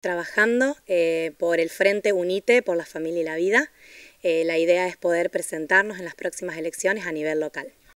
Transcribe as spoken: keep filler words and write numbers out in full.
trabajando eh, por el Frente UNITE, por la familia y la vida. Eh, la idea es poder presentarnos en las próximas elecciones a nivel local.